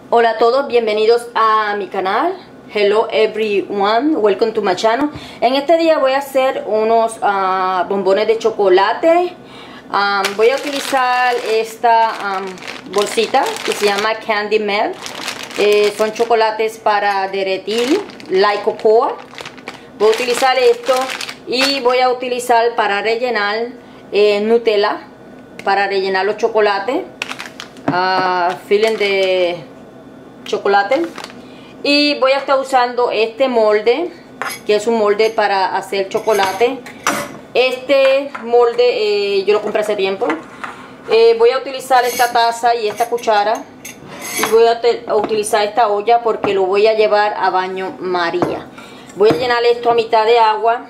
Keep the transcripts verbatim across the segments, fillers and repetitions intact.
Hola a todos, bienvenidos a mi canal. Hello everyone, welcome to my channel. En este día voy a hacer unos uh, bombones de chocolate. Um, voy a utilizar esta um, bolsita que se llama Candy Melt. Eh, son chocolates para derretir, like cocoa. Voy a utilizar esto y voy a utilizar para rellenar eh, Nutella, para rellenar los chocolates. Uh, filling de chocolate. Y voy a estar usando este molde, que es un molde para hacer chocolate. Este molde eh, yo lo compré hace tiempo. eh, Voy a utilizar esta taza y esta cuchara, y voy a, a utilizar esta olla porque lo voy a llevar a baño María. Voy a llenar esto a mitad de agua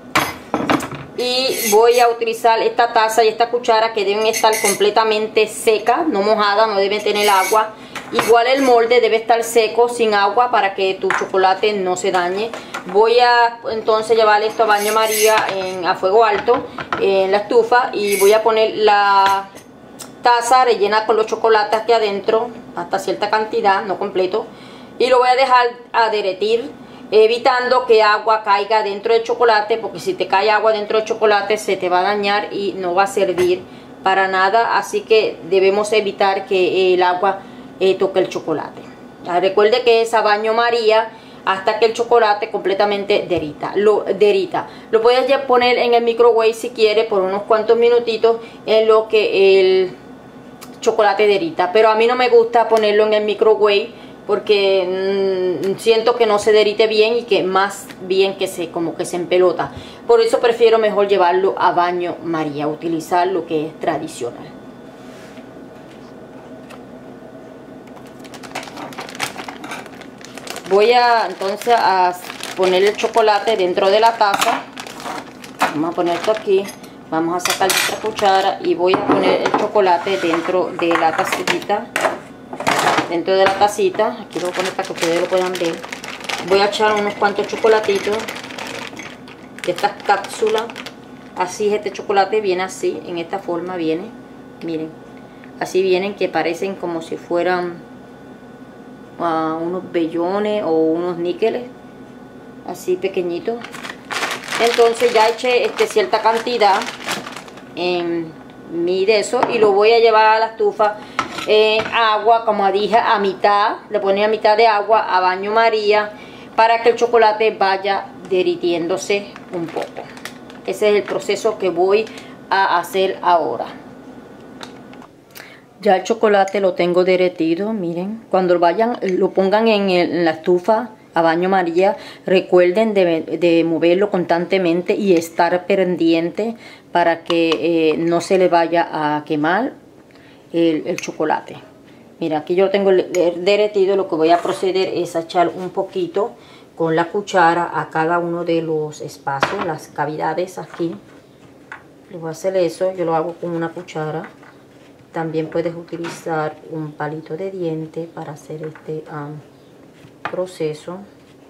y voy a utilizar esta taza y esta cuchara, que deben estar completamente secas, no mojadas, no deben tener agua. Igual el molde debe estar seco, sin agua, para que tu chocolate no se dañe. Voy a entonces llevar esto a baño María en, a fuego alto en la estufa, y voy a poner la taza rellena con los chocolates aquí adentro hasta cierta cantidad, no completo, y lo voy a dejar a derretir, evitando que agua caiga dentro del chocolate, porque si te cae agua dentro del chocolate se te va a dañar y no va a servir para nada. Así que debemos evitar que el agua eh, toque el chocolate. Ah, recuerde que es a baño María hasta que el chocolate completamente derrita. Lo, derrita. Lo puedes ya poner en el microwave si quieres por unos cuantos minutitos, en lo que el chocolate derrita. Pero a mí no me gusta ponerlo en el microwave porque mmm, siento que no se derrite bien, y que más bien que se como que se empelota. Por eso prefiero mejor llevarlo a baño María, utilizar lo que es tradicional. Voy a entonces a poner el chocolate dentro de la taza. Vamos a poner esto aquí. Vamos a sacar nuestra cuchara y voy a poner el chocolate dentro de la tacita. Dentro de la tacita. Aquí lo voy a poner para que ustedes lo puedan ver. Voy a echar unos cuantos chocolatitos de estas cápsulas. Así es este chocolate, viene así, en esta forma viene. Miren, así vienen, que parecen como si fueran uh, unos bellones o unos níqueles, así pequeñitos. Entonces ya eché este, cierta cantidad en mi de eso, y lo voy a llevar a la estufa en agua, como dije, a mitad. Le ponía a mitad de agua a baño María, para que el chocolate vaya derritiéndose un poco. Ese es el proceso que voy a hacer ahora. Ya el chocolate lo tengo derretido, miren. Cuando vayan, lo pongan en, el, en la estufa a baño María, recuerden de, de moverlo constantemente y estar pendiente para que eh, no se le vaya a quemar el, el chocolate. Mira, aquí yo lo tengo derretido. Lo que voy a proceder es a echar un poquito con la cuchara a cada uno de los espacios, las cavidades aquí. Le voy a hacer eso, yo lo hago con una cuchara. También puedes utilizar un palito de diente para hacer este um, proceso,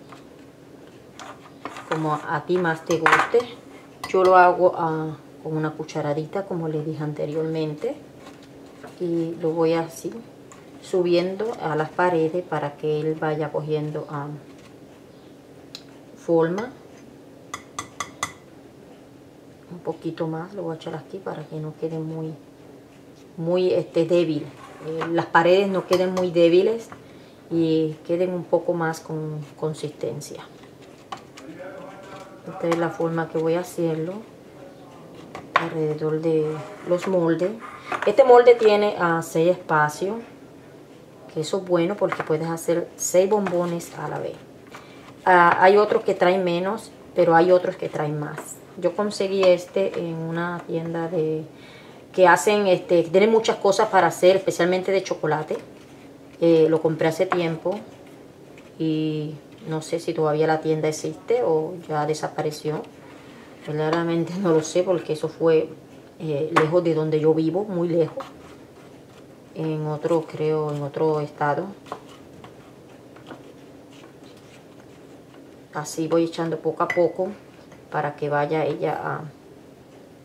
como a ti más te guste. Yo lo hago uh, con una cucharadita, como les dije anteriormente, y lo voy así subiendo a las paredes para que él vaya cogiendo um, forma. Un poquito más lo voy a echar aquí para que no quede muy muy este, débil. Eh, las paredes no queden muy débiles y queden un poco más con consistencia. Esta es la forma que voy a hacerlo alrededor de los moldes. Este molde tiene uh, seis espacios, que eso es bueno porque puedes hacer seis bombones a la vez. Uh, hay otros que traen menos, pero hay otros que traen más. Yo conseguí este en una tienda de que hacen, este, que tienen muchas cosas para hacer, especialmente de chocolate. Eh, lo compré hace tiempo y no sé si todavía la tienda existe o ya desapareció. Verdaderamente no lo sé, porque eso fue eh, lejos de donde yo vivo, muy lejos. En otro, creo, en otro estado. Así voy echando poco a poco para que vaya ella a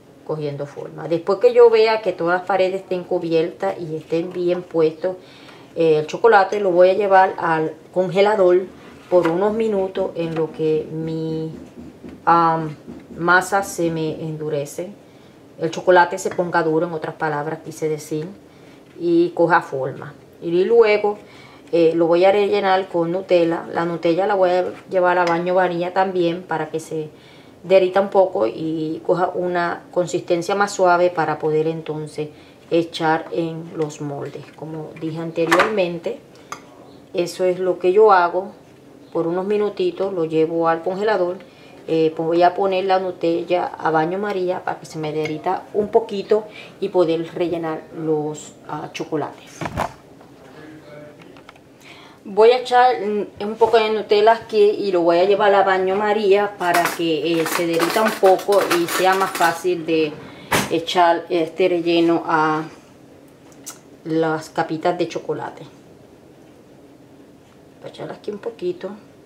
cogiendo forma. Después que yo vea que todas las paredes estén cubiertas y estén bien puestos, eh, el chocolate lo voy a llevar al congelador por unos minutos en lo que mi um, masa se me endurece. El chocolate se ponga duro, en otras palabras quise decir, y coja forma. Y luego eh, lo voy a rellenar con Nutella. La Nutella la voy a llevar a baño María también para que se derrita un poco y coja una consistencia más suave para poder entonces echar en los moldes. Como dije anteriormente, eso es lo que yo hago. Por unos minutitos lo llevo al congelador. Eh, pues voy a poner la Nutella a baño María para que se me derrita un poquito y poder rellenar los uh, chocolates. Voy a echar un poco de Nutella aquí y lo voy a llevar a baño María para que eh, se derrita un poco y sea más fácil de echar este relleno a las capitas de chocolate. Voy a echar aquí un poquito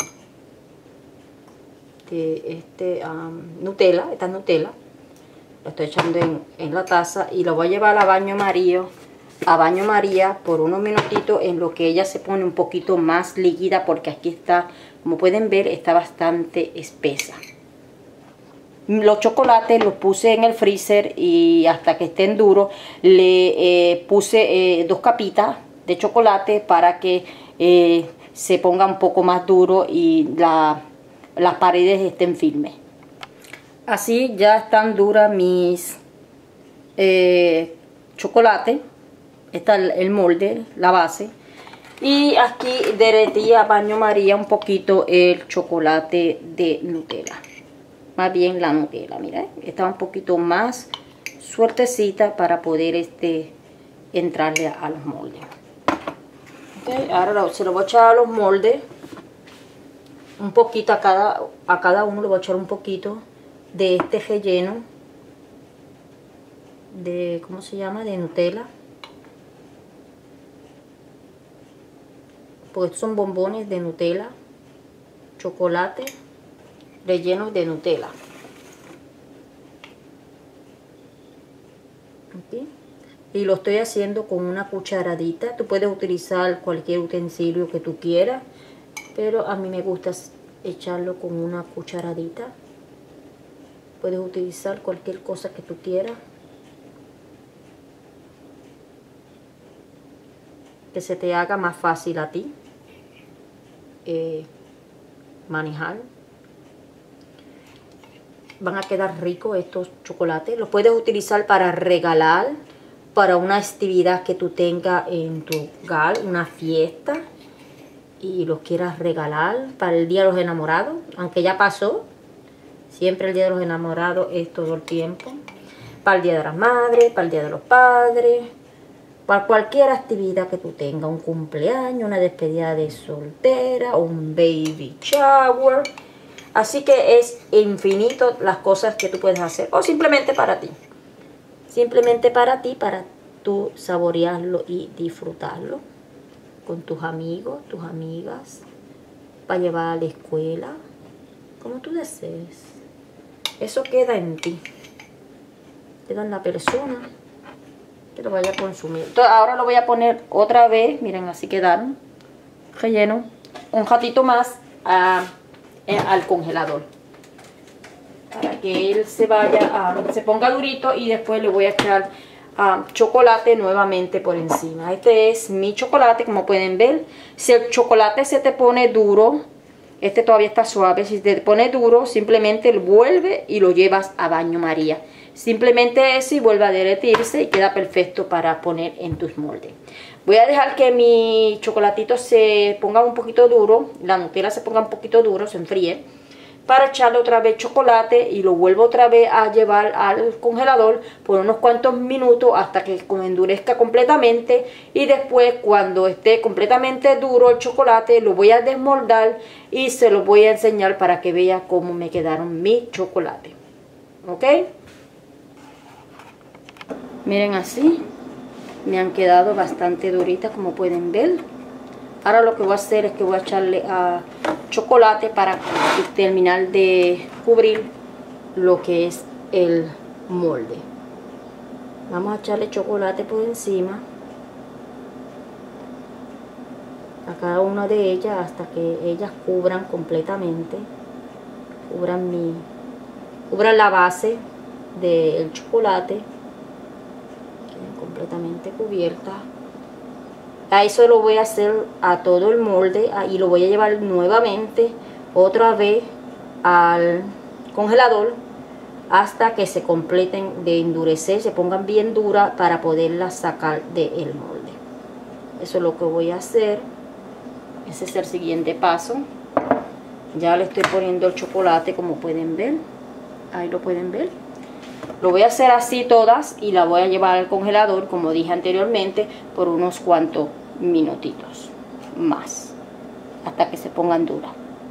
de este um, Nutella, esta Nutella. Lo estoy echando en, en la taza y lo voy a llevar a baño María, a baño María por unos minutitos en lo que ella se pone un poquito más líquida, porque aquí está, como pueden ver, está bastante espesa. Los chocolates los puse en el freezer y hasta que estén duros le eh, puse eh, dos capitas de chocolate para que eh, se ponga un poco más duro y la, las paredes estén firmes. Así ya están duras mis eh, chocolates. Está el, el molde, la base. Y aquí derretí a baño María un poquito el chocolate de Nutella. Más bien la Nutella, mira, ¿eh? Está un poquito más suertecita para poder este, entrarle a, a los moldes. Okay, ahora lo, se lo voy a echar a los moldes. Un poquito a cada, a cada uno le voy a echar un poquito de este relleno. De, ¿cómo se llama? De Nutella. Porque estos son bombones de Nutella. Chocolate rellenos de Nutella. ¿Okay? Y lo estoy haciendo con una cucharadita. Tú puedes utilizar cualquier utensilio que tú quieras, pero a mí me gusta echarlo con una cucharadita. Puedes utilizar cualquier cosa que tú quieras, que se te haga más fácil a ti eh, manejar. Van a quedar ricos estos chocolates. Los puedes utilizar para regalar, para una actividad que tú tengas en tu hogar, una fiesta, y los quieras regalar para el Día de los Enamorados, aunque ya pasó. Siempre el Día de los Enamorados es todo el tiempo. Para el Día de las Madres, para el Día de los Padres, para cualquier actividad que tú tengas, un cumpleaños, una despedida de soltera, un baby shower. Así que es infinito las cosas que tú puedes hacer. O simplemente para ti. Simplemente para ti, para tú saborearlo y disfrutarlo. Con tus amigos, tus amigas. Para llevar a la escuela. Como tú desees. Eso queda en ti. Queda en la persona que lo vaya a consumir. Entonces, ahora lo voy a poner otra vez. Miren, así quedaron. Relleno. Un ratito más a... al congelador para que él se vaya a, se ponga durito, y después le voy a echar uh, chocolate nuevamente por encima. Este es mi chocolate, como pueden ver. Si el chocolate se te pone duro, este todavía está suave, si te pone duro, simplemente lo vuelve y lo llevas a baño María. Simplemente eso, y vuelve a derretirse y queda perfecto para poner en tus moldes. Voy a dejar que mi chocolatito se ponga un poquito duro, la Nutella se ponga un poquito duro, se enfríe, para echarle otra vez chocolate y lo vuelvo otra vez a llevar al congelador por unos cuantos minutos hasta que endurezca completamente, y después, cuando esté completamente duro el chocolate, lo voy a desmoldar y se lo voy a enseñar para que vea cómo me quedaron mis chocolates. ¿Ok? Miren, así me han quedado bastante duritas, como pueden ver. Ahora lo que voy a hacer es que voy a echarle a chocolate para terminar de cubrir lo que es el molde. Vamos a echarle chocolate por encima. a cada una de ellas hasta que ellas cubran completamente, cubran mi, cubran la base del chocolate, queden completamente cubiertas. A eso lo voy a hacer a todo el molde y lo voy a llevar nuevamente otra vez al congelador hasta que se completen de endurecer, se pongan bien duras para poderlas sacar del molde. Eso es lo que voy a hacer. Ese es el siguiente paso. Ya le estoy poniendo el chocolate, como pueden ver. Ahí lo pueden ver. Lo voy a hacer así todas y la voy a llevar al congelador, como dije anteriormente, por unos cuantos minutitos más, hasta que se pongan duras.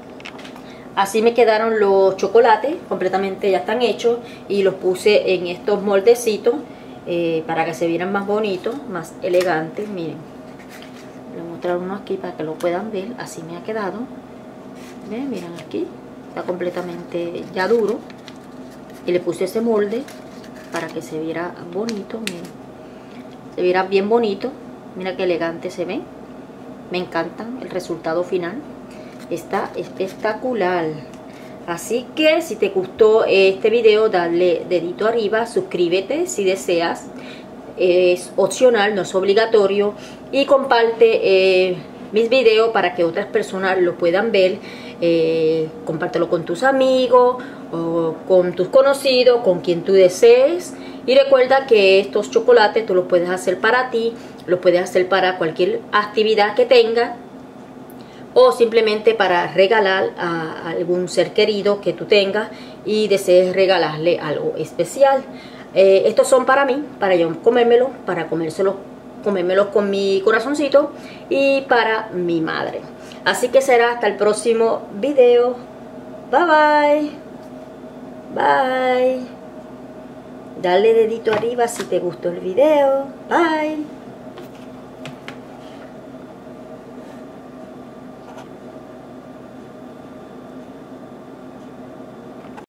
Así me quedaron los chocolates, completamente ya están hechos, y los puse en estos moldecitos eh, para que se vieran más bonitos, más elegantes. Miren, les voy a mostrar uno aquí para que lo puedan ver. Así me ha quedado. ¿Ven? Miren aquí, está completamente ya duro. Y le puse ese molde para que se viera bonito. Miren, se viera bien bonito. Mira qué elegante se ve. Me encantan el resultado final. Está espectacular. Así que si te gustó este video, dale dedito arriba, suscríbete si deseas. Es opcional, no es obligatorio. Y comparte eh, mis videos para que otras personas lo puedan ver. Eh, compártelo con tus amigos o con tus conocidos, con quien tú desees. Y recuerda que estos chocolates tú los puedes hacer para ti, los puedes hacer para cualquier actividad que tengas, o simplemente para regalar a algún ser querido que tú tengas y desees regalarle algo especial. Eh, estos son para mí, para yo comérmelos, para comérselos, comérmelos con mi corazoncito, y para mi madre. Así que será hasta el próximo video. Bye bye. Bye. Dale dedito arriba si te gustó el video. Bye.